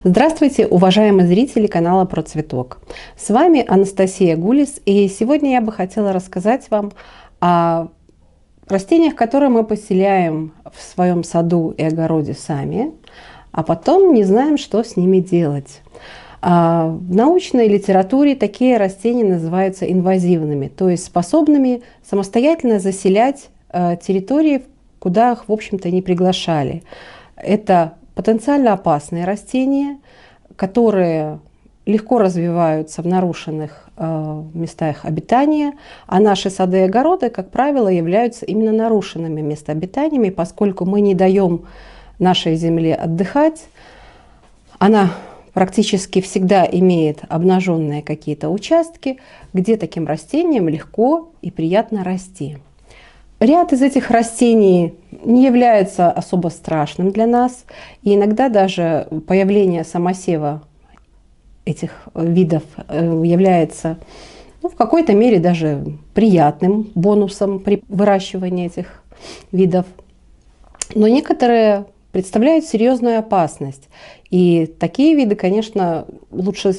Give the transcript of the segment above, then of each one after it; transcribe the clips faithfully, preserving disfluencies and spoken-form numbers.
Здравствуйте, уважаемые зрители канала Про Цветок. С вами Анастасия Гулис, и сегодня я бы хотела рассказать вам о растениях, которые мы поселяем в своем саду и огороде сами, а потом не знаем, что с ними делать. В научной литературе такие растения называются инвазивными, то есть способными самостоятельно заселять территории, куда их, в общем-то, не приглашали. Это потенциально опасные растения, которые легко развиваются в нарушенных э, местах обитания, а наши сады и огороды, как правило, являются именно нарушенными местообитаниями, поскольку мы не даем нашей земле отдыхать. Она практически всегда имеет обнаженные какие-то участки, где таким растениям легко и приятно расти. Ряд из этих растений не является особо страшным для нас, и иногда даже появление самосева этих видов является, ну, в какой-то мере даже приятным бонусом при выращивании этих видов. Но некоторые представляют серьезную опасность, и такие виды, конечно, лучше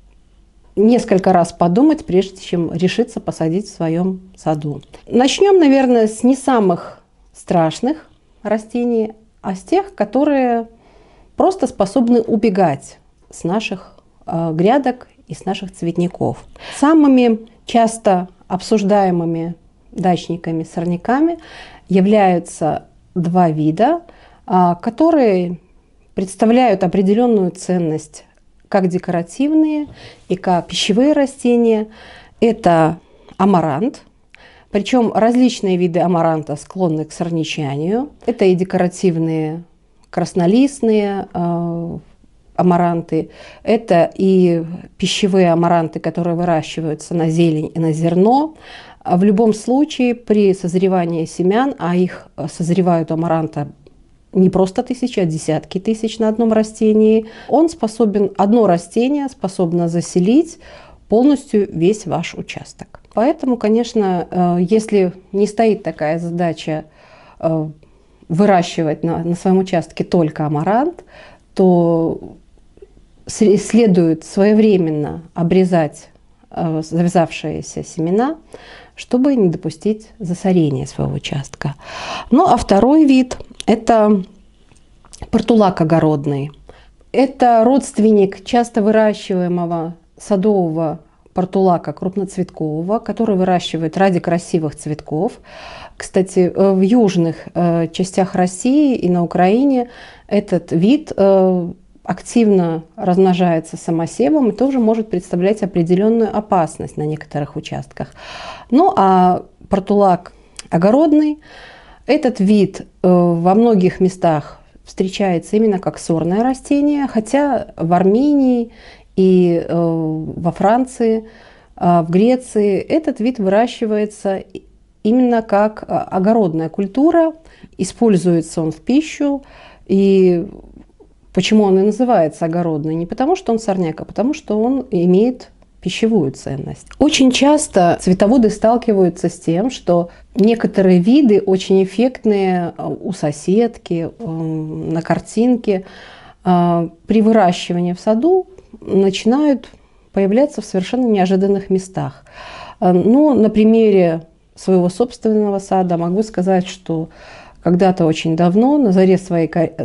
несколько раз подумать, прежде чем решиться посадить в своем саду. Начнем, наверное, с не самых страшных растений, а с тех, которые просто способны убегать с наших э, грядок и с наших цветников. Самыми часто обсуждаемыми дачниками-сорняками являются два вида, э, которые представляют определенную ценность как декоративные и как пищевые растения. Это амарант, причем различные виды амаранта склонны к сорнячанию. Это и декоративные краснолистные э, амаранты, это и пищевые амаранты, которые выращиваются на зелень и на зерно. В любом случае при созревании семян, а их созревают амаранта не просто тысячи, а десятки тысяч на одном растении, он способен, одно растение способно заселить полностью весь ваш участок. Поэтому, конечно, если не стоит такая задача выращивать на, на своем участке только амарант, то следует своевременно обрезать завязавшиеся семена, чтобы не допустить засорения своего участка. Ну а второй вид – это портулак огородный. Это родственник часто выращиваемого садового портулака крупноцветкового, который выращивают ради красивых цветков. Кстати, в южных частях России и на Украине этот вид активно размножается самосевом и тоже может представлять определенную опасность на некоторых участках. Ну а портулак огородный, этот вид во многих местах встречается именно как сорное растение, хотя в Армении и во Франции, в Греции этот вид выращивается именно как огородная культура, используется он в пищу. И почему он и называется огородный? Не потому, что он сорняк, а потому, что он имеет пищевую ценность. Очень часто цветоводы сталкиваются с тем, что некоторые виды очень эффектные у соседки, на картинке, при выращивании в саду начинают появляться в совершенно неожиданных местах. Ну, на примере своего собственного сада могу сказать, что когда-то очень давно, на заре своей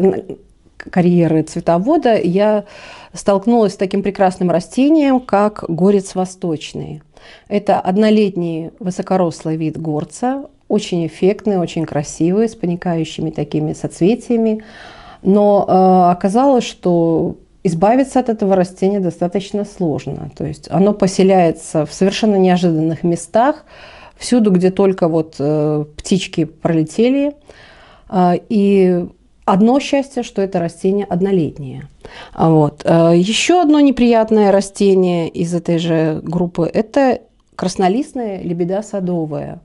карьеры цветовода, я столкнулась с таким прекрасным растением, как горец восточный. Это однолетний высокорослый вид горца, очень эффектный, очень красивый, с паникающими такими соцветиями. Но э, оказалось, что избавиться от этого растения достаточно сложно. То есть оно поселяется в совершенно неожиданных местах, всюду, где только вот э, птички пролетели. Э, и одно счастье, что это растение однолетнее. Вот. Еще одно неприятное растение из этой же группы – это краснолистная лебеда садовая.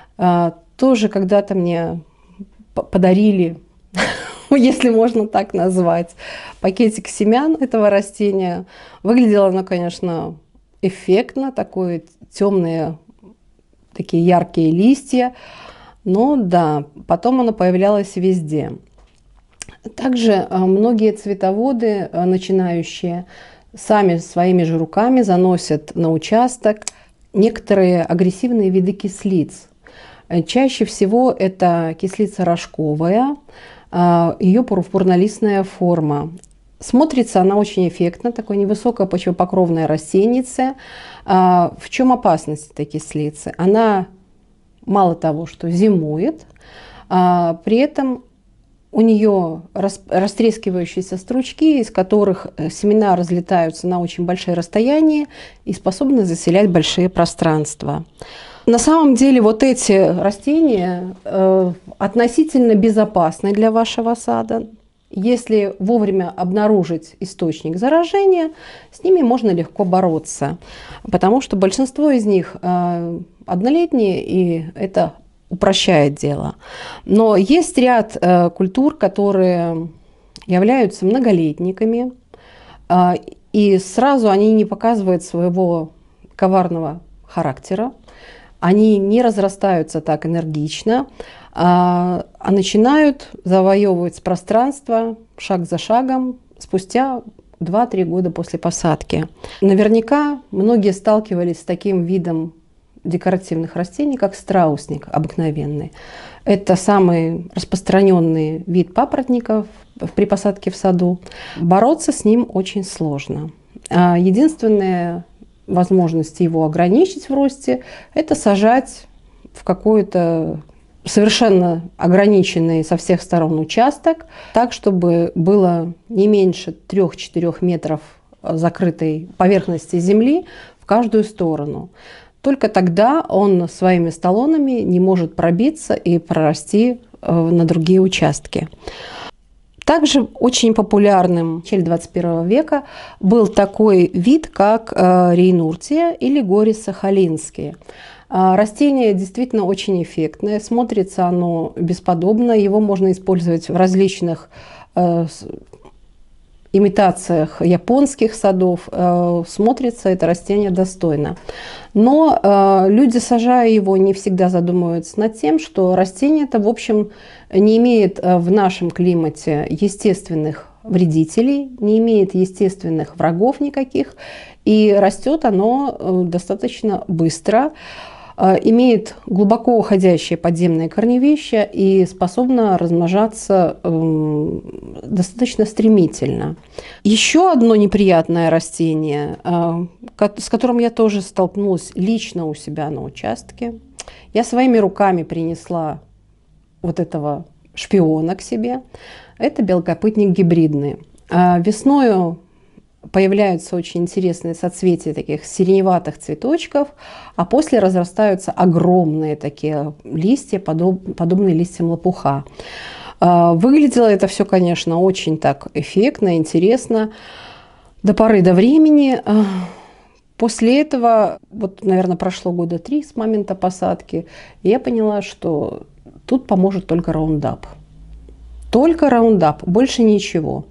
Тоже когда-то мне подарили, если можно так назвать, пакетик семян этого растения. Выглядело оно, конечно, эффектно, такое темные, такие яркие листья. Но да, потом оно появлялось везде. Также многие цветоводы, начинающие, сами своими же руками заносят на участок некоторые агрессивные виды кислиц. Чаще всего это кислица рожковая, ее пурпурно-листная форма. Смотрится она очень эффектно, такой невысокая почвопокровная растеница. В чем опасность этой кислицы? Она мало того, что зимует, при этом у нее растрескивающиеся стручки, из которых семена разлетаются на очень большие расстояния и способны заселять большие пространства. На самом деле вот эти растения э, относительно безопасны для вашего сада. Если вовремя обнаружить источник заражения, с ними можно легко бороться, потому что большинство из них э, однолетние, и это упрощает дело. Но есть ряд э, культур, которые являются многолетниками, э, и сразу они не показывают своего коварного характера. Они не разрастаются так энергично, а, а начинают завоевывать пространство шаг за шагом спустя два-три года после посадки. Наверняка многие сталкивались с таким видом декоративных растений, как страусник обыкновенный. Это самый распространенный вид папоротников при посадке в саду. Бороться с ним очень сложно. Единственное, возможности его ограничить в росте, это сажать в какой-то совершенно ограниченный со всех сторон участок, так, чтобы было не меньше трёх-четырёх метров закрытой поверхности земли в каждую сторону. Только тогда он своими столонами не может пробиться и прорасти на другие участки. Также очень популярным в начале двадцать первого века был такой вид, как рейнуртия или горис сахалинский. Растение действительно очень эффектное, смотрится оно бесподобно, его можно использовать в различных имитациях японских садов, смотрится это растение достойно. Но люди, сажая его, не всегда задумываются над тем, что растение это, в общем, не имеет в нашем климате естественных вредителей, не имеет естественных врагов никаких, и растет оно достаточно быстро, имеет глубоко уходящее подземное корневище и способно размножаться э, достаточно стремительно. Еще одно неприятное растение, э, с которым я тоже столкнулась лично у себя на участке. Я своими руками принесла вот этого шпиона к себе. Это белокопытник гибридный. А весною появляются очень интересные соцветия таких сиреневатых цветочков, а после разрастаются огромные такие листья, подоб, подобные листьям лопуха. Выглядело это все, конечно, очень так эффектно, интересно до поры до времени. После этого, вот, наверное, прошло года три с момента посадки, и я поняла, что тут поможет только раундап. Только раундап, больше ничего.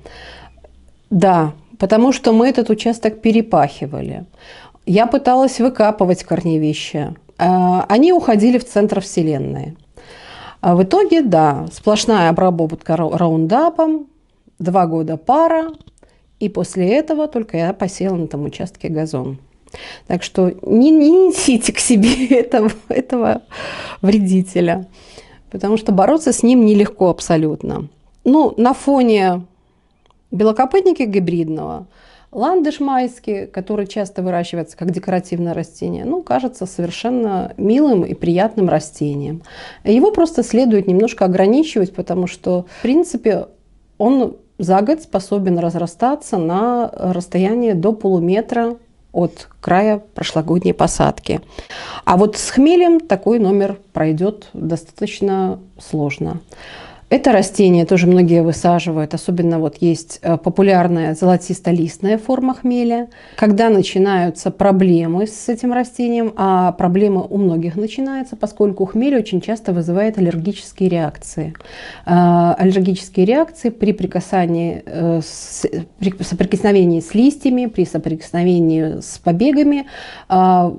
Да, потому что мы этот участок перепахивали. Я пыталась выкапывать корневища. Они уходили в центр вселенной. А в итоге, да, сплошная обработка раундапом, два года пара, и после этого только я посеяла на этом участке газон. Так что не, не несите к себе этого, этого вредителя, потому что бороться с ним нелегко абсолютно. Ну, на фоне белокопытника гибридного ландыш майский, который часто выращивается как декоративное растение, ну, кажется совершенно милым и приятным растением. Его просто следует немножко ограничивать, потому что, в принципе, он за год способен разрастаться на расстояние до полуметра от края прошлогодней посадки. А вот с хмелем такой номер пройдет достаточно сложно. Это растение тоже многие высаживают, особенно вот есть популярная золотисто-листная форма хмеля. Когда начинаются проблемы с этим растением, а проблемы у многих начинаются, поскольку хмель очень часто вызывает аллергические реакции. Аллергические реакции при прикасании, при соприкосновении с листьями, при соприкосновении с побегами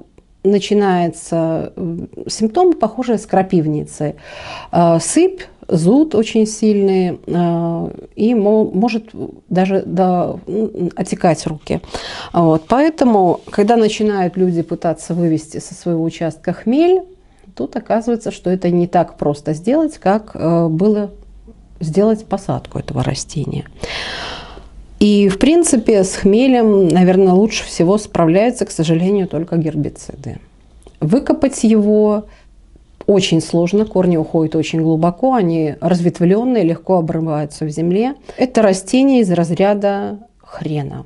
начинаются симптомы, похожие с крапивницей. Сыпь, зуд очень сильный и может даже до, отекать руки. Вот. Поэтому, когда начинают люди пытаться вывести со своего участка хмель, тут оказывается, что это не так просто сделать, как было сделать посадку этого растения. И, в принципе, с хмелем, наверное, лучше всего справляются, к сожалению, только гербициды. Выкопать его очень сложно, корни уходят очень глубоко, они разветвленные, легко обрываются в земле. Это растение из разряда хрена.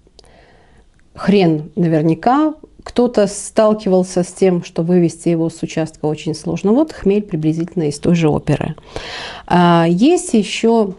Хрен наверняка кто-то сталкивался с тем, что вывести его с участка очень сложно. Вот хмель приблизительно из той же оперы. Есть еще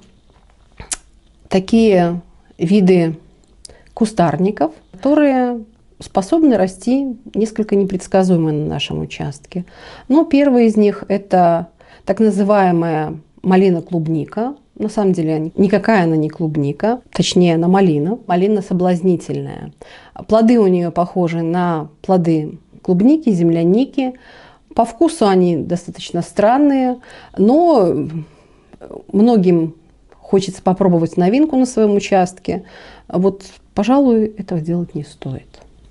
такие виды кустарников, которые способны расти несколько непредсказуемо на нашем участке. Но первый из них – это так называемая малина-клубника. На самом деле никакая она не клубника, точнее она малина, малина соблазнительная. Плоды у нее похожи на плоды клубники, земляники. По вкусу они достаточно странные, но многим хочется попробовать новинку на своем участке. Вот, пожалуй, этого делать не стоит.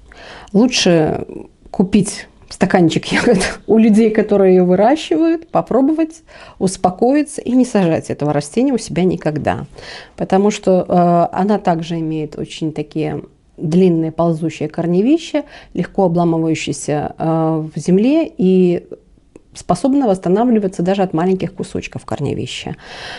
Лучше купить стаканчик ягод у людей, которые ее выращивают, попробовать, успокоиться и не сажать этого растения у себя никогда. Потому что э, она также имеет очень такие длинные ползущие корневища, легко обламывающиеся э, в земле и способна восстанавливаться даже от маленьких кусочков корневища.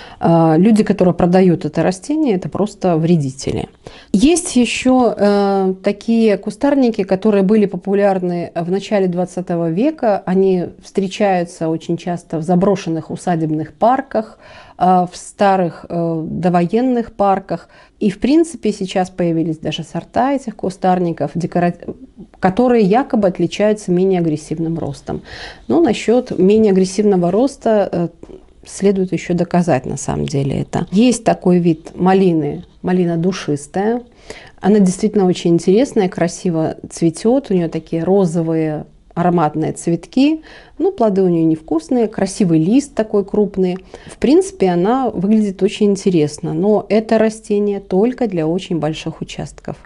Люди, которые продают это растение, это просто вредители. Есть еще э, такие кустарники, которые были популярны в начале двадцатого века. Они встречаются очень часто в заброшенных усадебных парках, э, в старых э, довоенных парках. И, в принципе, сейчас появились даже сорта этих кустарников, декора... которые якобы отличаются менее агрессивным ростом. Но насчет менее агрессивного роста э, следует еще доказать на самом деле это. Есть такой вид малины, малина душистая. Она действительно очень интересная, красиво цветет. У нее такие розовые ароматные цветки. Ну, плоды у нее невкусные, красивый лист такой крупный. В принципе, она выглядит очень интересно. Но это растение только для очень больших участков.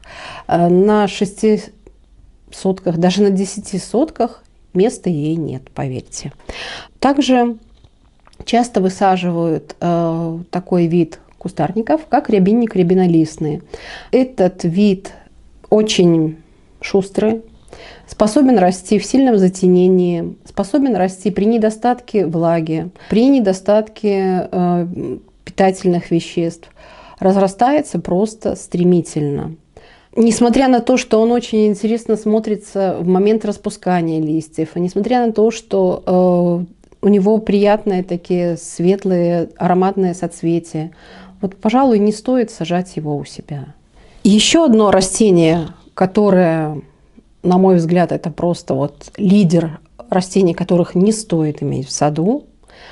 На шести сотках, даже на десяти сотках места ей нет, поверьте. Также часто высаживают э, такой вид кустарников, как рябинник рябинолистный. Этот вид очень шустрый, способен расти в сильном затенении, способен расти при недостатке влаги, при недостатке э, питательных веществ. Разрастается просто стремительно. Несмотря на то, что он очень интересно смотрится в момент распускания листьев, и несмотря на то, что э, у него приятные такие светлые ароматные соцветия, вот, пожалуй, не стоит сажать его у себя. Еще одно растение, которое, на мой взгляд, это просто вот лидер растений, которых не стоит иметь в саду.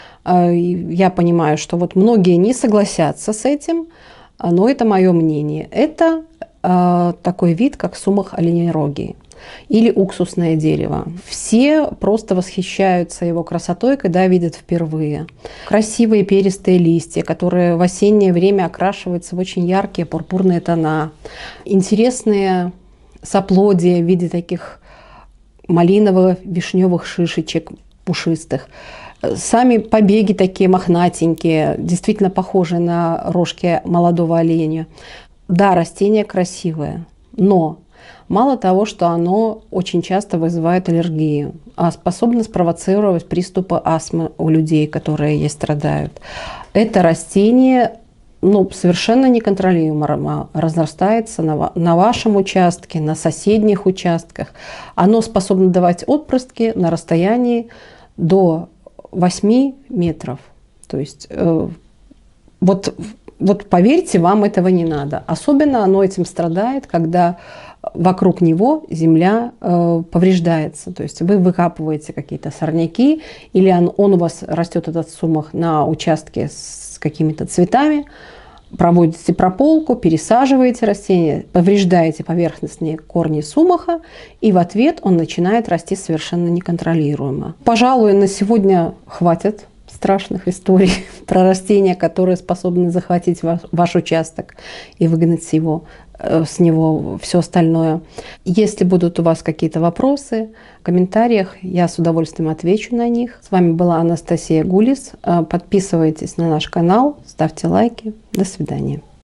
Я понимаю, что вот многие не согласятся с этим, но это мое мнение. Это такой вид, как сумах оленерогий или уксусное дерево. Все просто восхищаются его красотой, когда видят впервые. Красивые перистые листья, которые в осеннее время окрашиваются в очень яркие пурпурные тона. Интересные соплодия в виде таких малиново-вишневых шишечек пушистых. Сами побеги такие мохнатенькие, действительно похожие на рожки молодого оленя. Да, растение красивое, но мало того, что оно очень часто вызывает аллергию, а способно спровоцировать приступы астмы у людей, которые ей страдают. Это растение ну, совершенно неконтролируемо разрастается на, на вашем участке, на соседних участках. Оно способно давать отпрыски на расстоянии до восьми метров. То есть э, вот, вот поверьте, вам этого не надо. Особенно оно этим страдает, когда вокруг него земля э, повреждается. То есть вы выкапываете какие-то сорняки, или он, он у вас растет, этот сумах, на участке с какими-то цветами, проводите прополку, пересаживаете растение, повреждаете поверхностные корни сумаха, и в ответ он начинает расти совершенно неконтролируемо. Пожалуй, на сегодня хватит страшных историй про растения, которые способны захватить ваш, ваш участок и выгнать с его, с него все остальное. Если будут у вас какие-то вопросы в комментариях, я с удовольствием отвечу на них. С вами была Анастасия Гулис. Подписывайтесь на наш канал, ставьте лайки. До свидания.